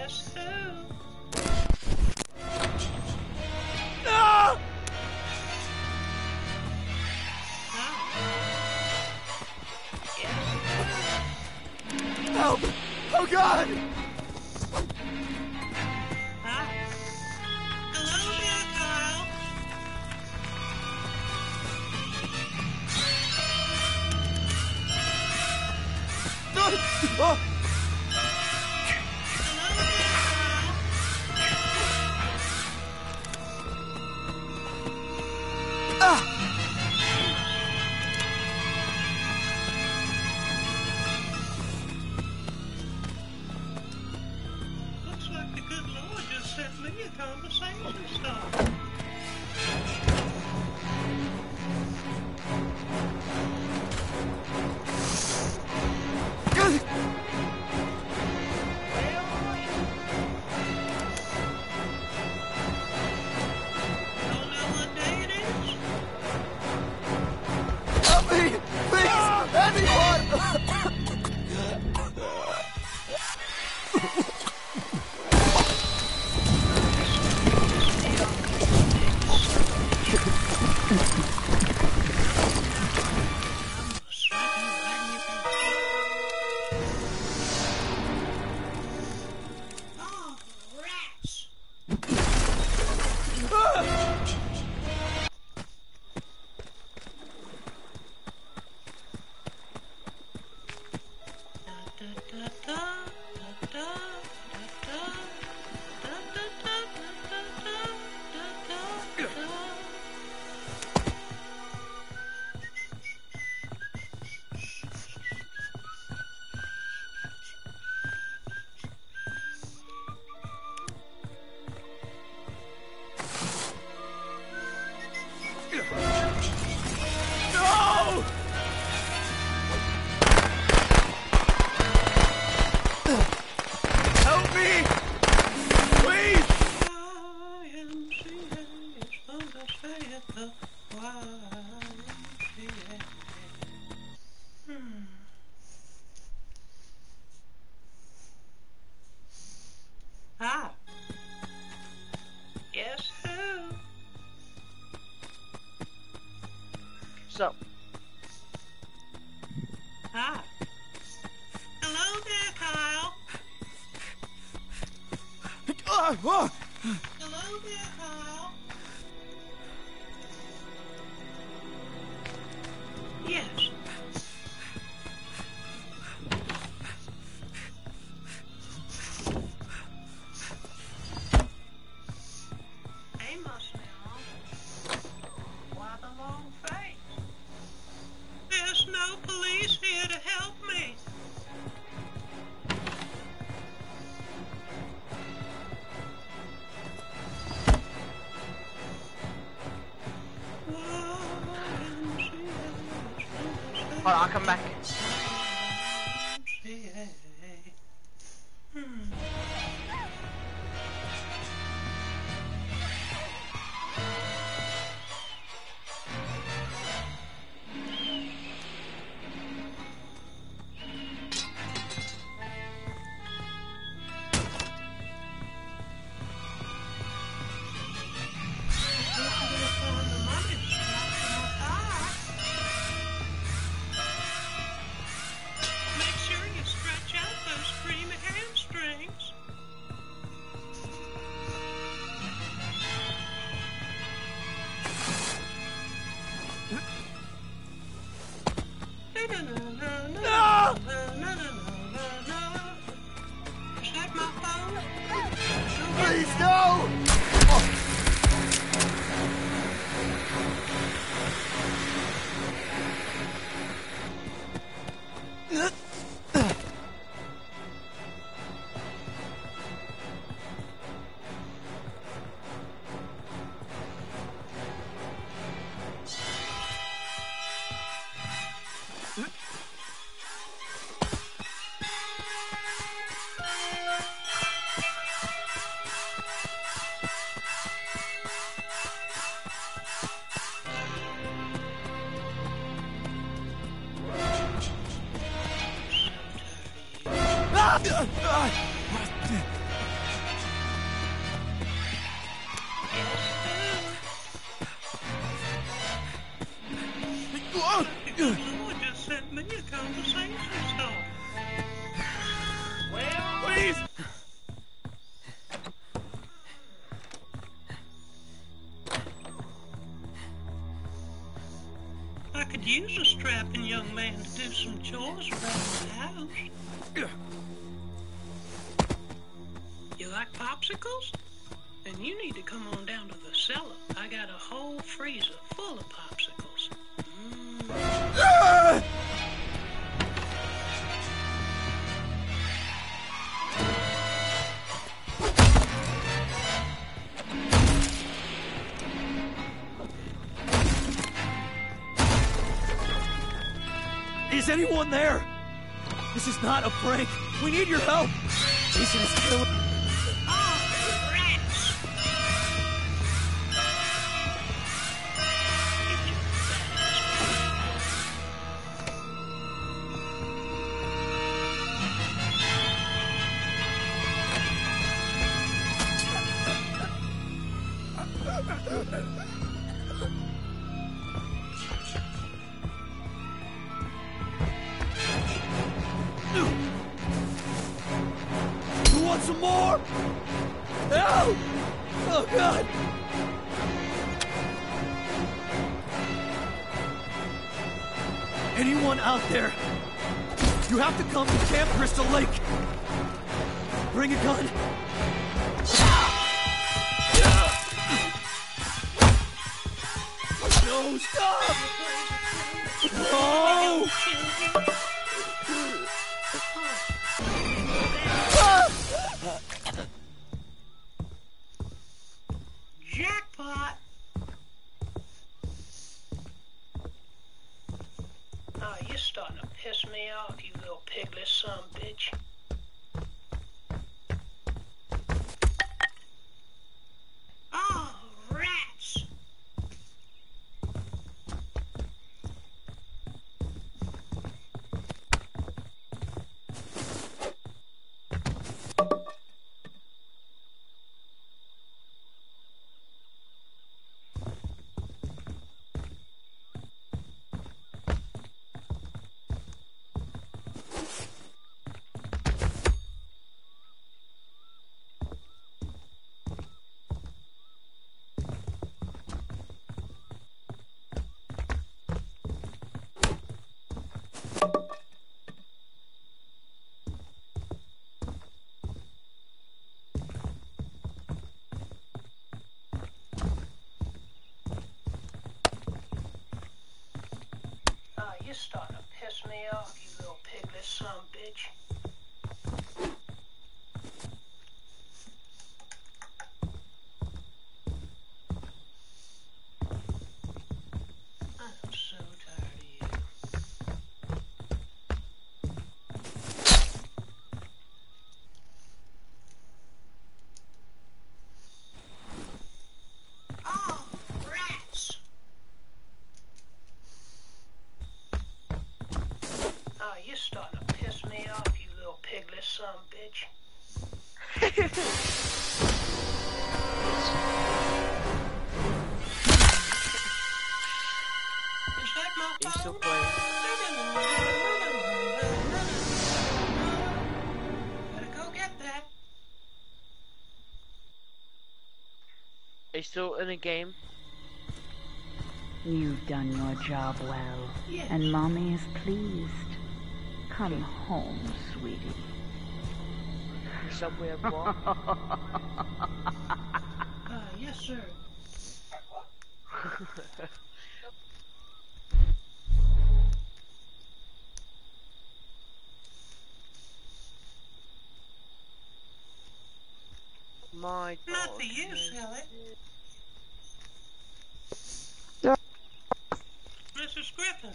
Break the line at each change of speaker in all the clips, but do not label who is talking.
Guess who?
No! Help! Oh, God!
Hello there, Kyle.
Oh.
Looks like the good Lord just sent me a conversation starter. Don't know what day it is?
Help me! Please! Anyone!
Oh, rats!
No! Help me! Please!
YMCA is fun to stay at the YMCA. Ah. Guess who?
So,
Ah. Hello there, Kyle. Hello there, Kyle. Yes. Amos now. Why the long face? There's no police here to help me.
hold on, I'll come back.
Make sure you stretch out those creamy hamstrings. Is that my phone?
Please, no!
use a strapping young man to do some chores around the house. You like popsicles? Then you need to come on down to the cellar. I got a whole freezer full of popsicles.
Is anyone there? This is not a prank. We need your help. Jason is killing.
Oh, rats!
You want some more? No! Oh, God! Anyone out there? You have to come to Camp Crystal Lake. Bring a gun. No, stop! No!
Jackpot! Oh, you're starting to piss me off, you little piglet son of a bitch. Oh, rats! Oh, you're starting to piss me off, you little piglet son of a bitch. I'm so tired of you. Oh, rats! Oh, you're starting to piss me off, you little piglet son of a bitch. Is that my
You
phone?
still playing?
Better go get that.
Are you still in a game?
You've done your job well,
Yes.
and Mommy is pleased. Come home, sweetie.
Subway at Walk?
Yes, sir.
My
Not
God.
for you, silly. Mrs. Griffin.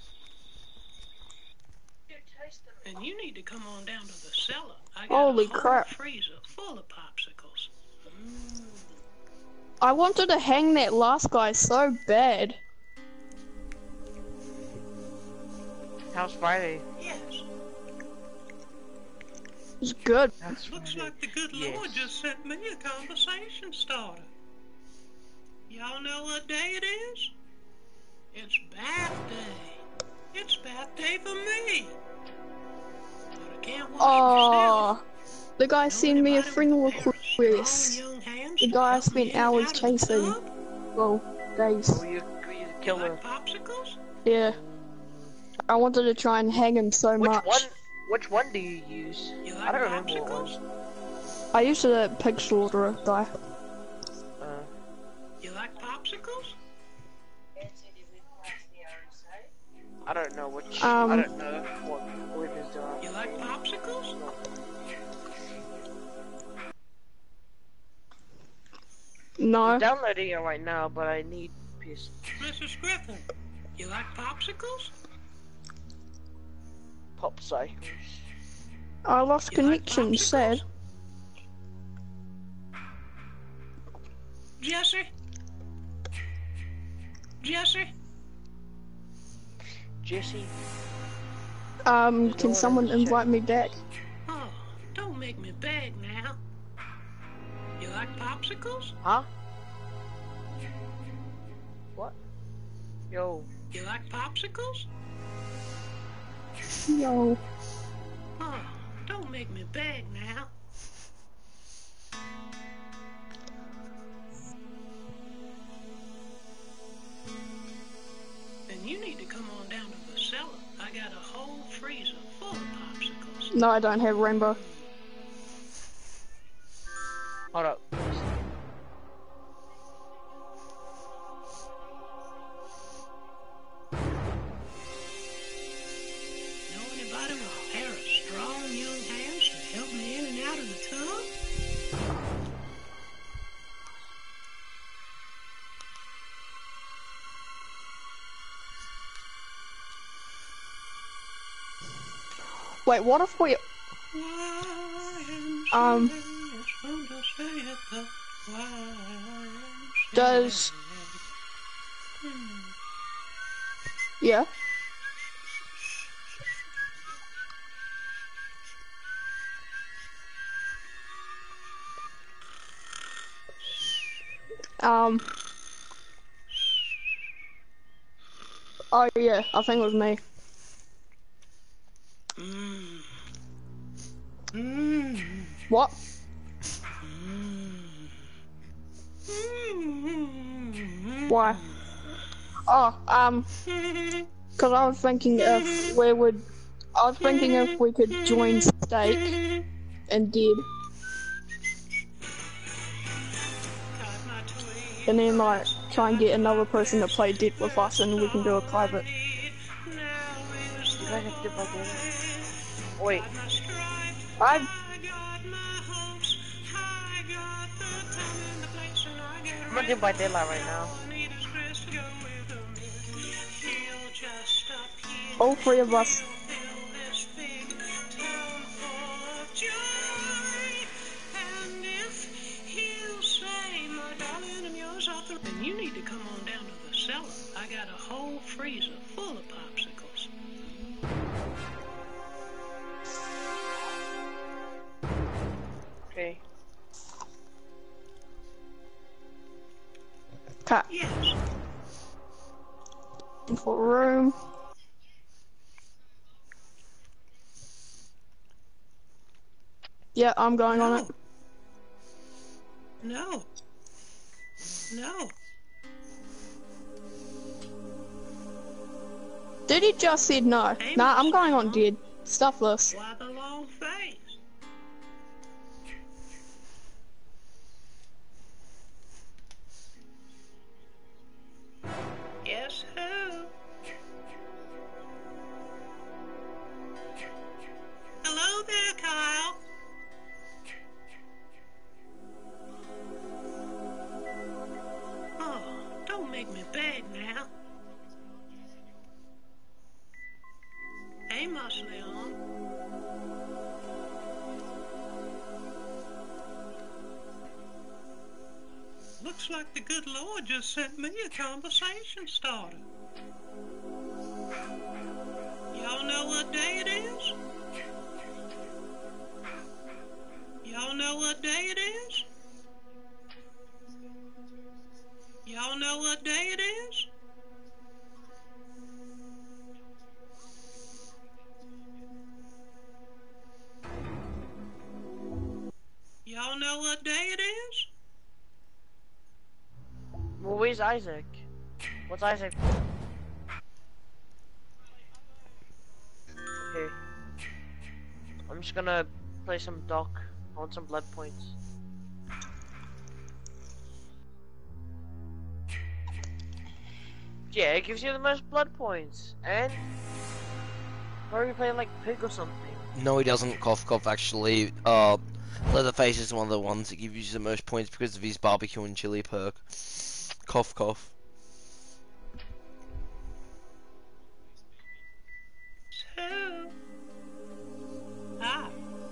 And you need to come on down to the cellar. I got
Holy
a whole
crap.
freezer full of popsicles.
I wanted to hang that last guy so bad.
How's Friday?
Yes.
It's good.
That's
Looks
Friday.
like the good
Yes.
Lord just sent me a conversation starter. Y'all know what day it is? It's bath day. It's bath day for me. But I can't wash myself.
Oh, the guy sent me a friend request. The guy I spent hours chasing. Well, days.
Oh, you killer.
Popsicles?
Yeah. I wanted to try and hang him so much.
Which one do you use?
You
I
like
don't remember what
popsicles?
one.
I used a pig slaughterer guy.
You like popsicles?
I don't know which.
Um,
I don't know what it is doing.
You like popsicles?
No.
I'm downloading it right now, but I need PS.
Mrs. Griffin, you like popsicles?
Pop cycles.
I lost
You like
connection, sad.
popsicles? Jesse? Jesse?
Jesse.
Can someone invite me back?
Oh, don't make me beg now. You like popsicles?
Huh? What? Yo.
You like popsicles?
Yo.
Oh, don't make me beg now. Then you need to come on down to the cellar. I got a whole freezer full of popsicles.
No, I don't have rainbow.
Hold up.
Know anybody with a pair of strong young hands to help me in and out of the tub?
Wait, what if we... Does... Yeah? Oh yeah, I think it was me. What? Why? Oh, cause I was thinking if we would, I was thinking if we could join Steak and Dead, and then like try and get another person to play Dead with us, and we can do a private.
You guys have to do by daylight. Wait.
I'm
gonna do by daylight right now.
all three of us.
Then you need to come on down to the cellar. I got a whole freezer full of popsicles.
Okay.
Cut.
Yes.
For room. Yeah, I'm going on it.
No. No.
Did he just said no?
Hey,
Nah, I'm
Mr.
going on
Tom.
Dead. Stuff this.
Why the long face? Yes, who? Hello there, Kyle. Oh, don't make me beg now. Hey, Leon. Looks like the good Lord just sent me a conversation starter. Y'all know what day it is? Y'all know what day it is? Y'all know what day it is? Y'all know what day it is?
Well, where's Isaac? What's Isaac? Okay. I'm just gonna play some dock. I want some blood points. Yeah, it gives you the most blood points. And why are we playing like pig or something?
No, he doesn't. Cough, cough. Actually, Leatherface is one of the ones that gives you the most points because of his barbecue and chili perk. Cough, cough.
So, ah,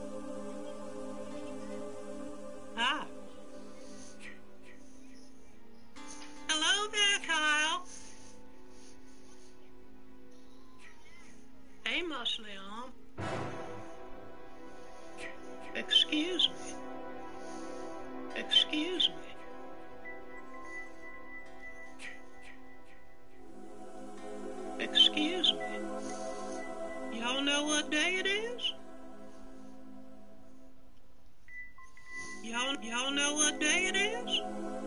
ah. Hello there, Kyle. Hey, Muslim. Excuse me. Excuse me. Excuse me. Y'all know what day it is? Y'all know what day it is?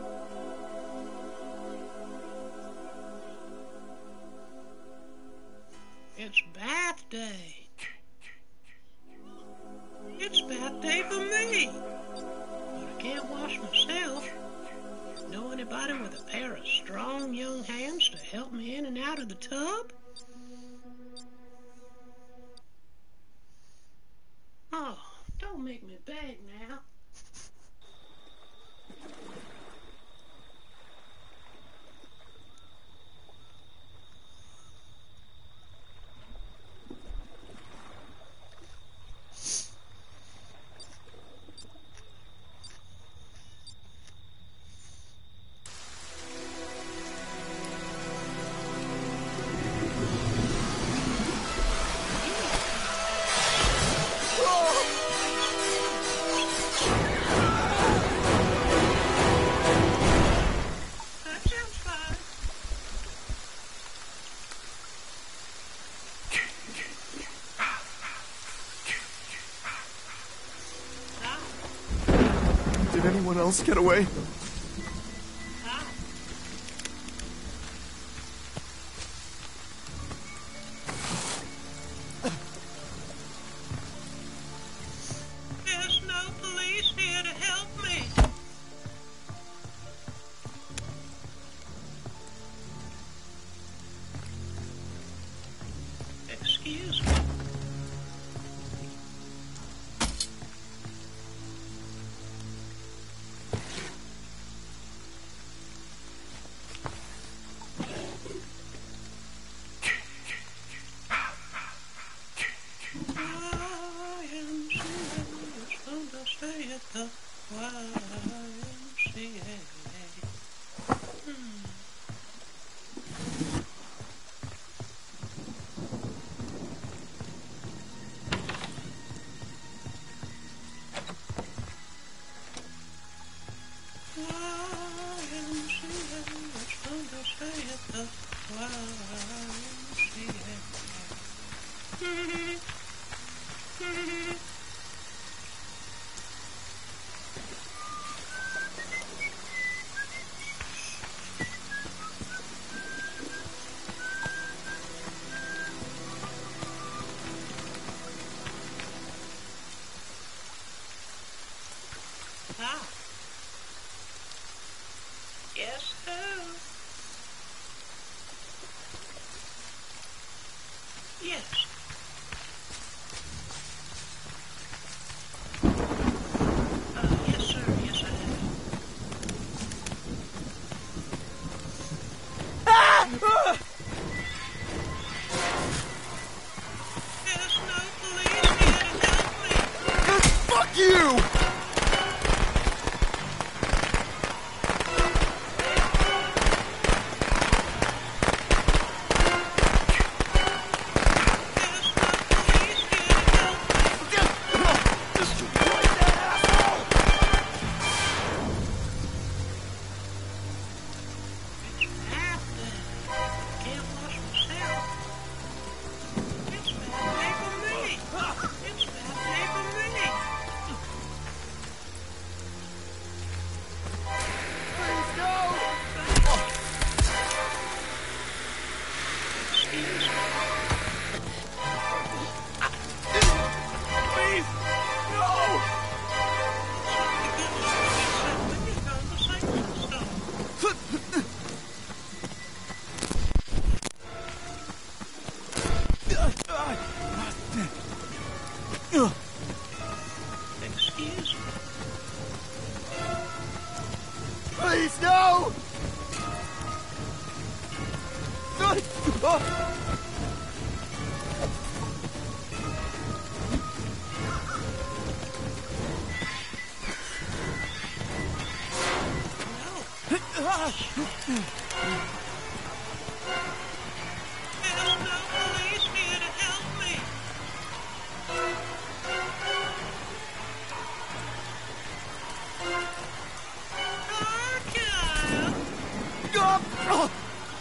It's bath day. It's bath day for me. But I can't wash myself. Know anybody with a pair of strong young hands to help me in and out of the tub? Oh, don't make me beg now. That sounds fine.
Did anyone else get away?
There's no police here to help me. Excuse me. Stay at the YMCA. It's fun to stay at the YMCA. Ah. Yes, who? Yes. Yes, sir. Yes, I have. There's no police here to help me.
Fuck you!
There's
Please, no!
There's no police here to help me. Archive.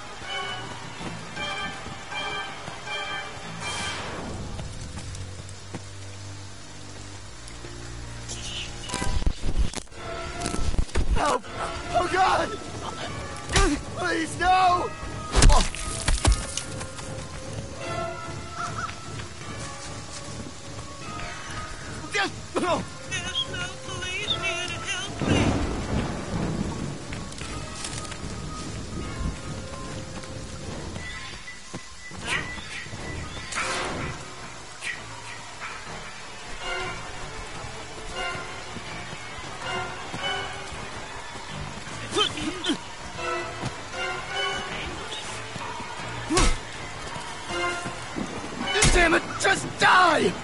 Help! Oh God! Please, no!
There's no police here to help me.
Damn it! Just die!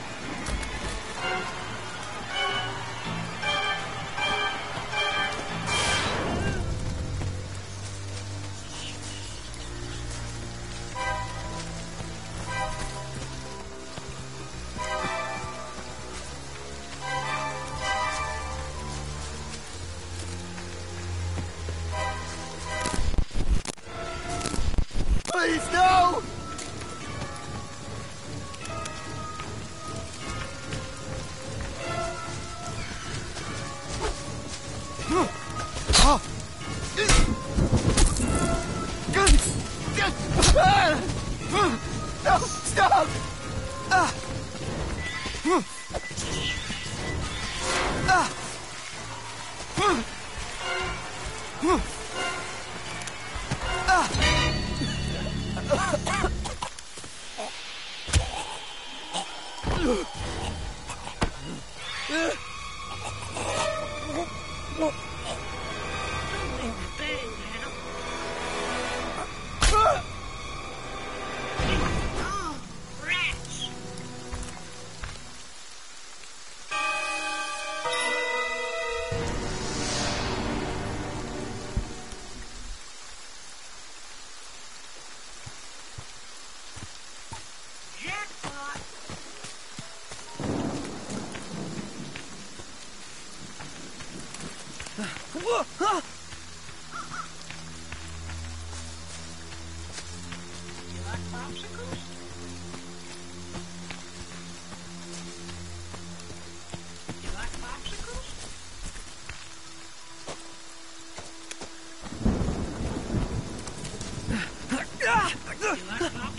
Please, no! No, stop!
Rats. Jackpot. You like popsicles? You like popsicles? You like popsicles?